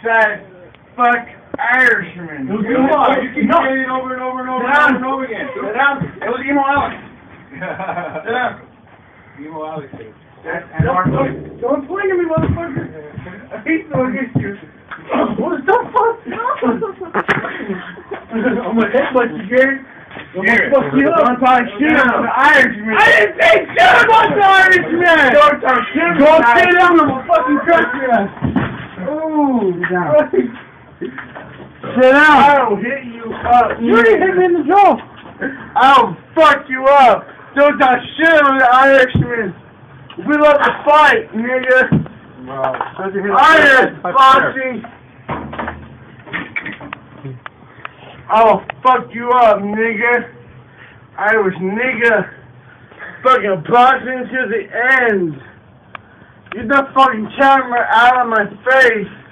said, fuck Irishman. It was emo Alex. You keep saying it over and over and over and over again. Sit down. It was emo Alex. Sit down. Emo Alex. Don't swing at me, motherfucker. I hate throwing at you. What the fuck? I'm gonna headbutt you, Garrett. I'm gonna fuck you up. Don't talk shit about the Irishman. I didn't say shit about the Irishman. Don't talk shit Go about the sit Irishman. down, I'm gonna fucking crush your ass. Ooh, down. Sit down. I'll hit you up. You already hit me in the jaw. I'll fuck you up. Don't talk shit about the Irishman. We love to fight, nigga. Irish boxing. I'll fuck you up, nigga. Irish nigga. Fucking boxing to the end. Get the fucking camera out of my face.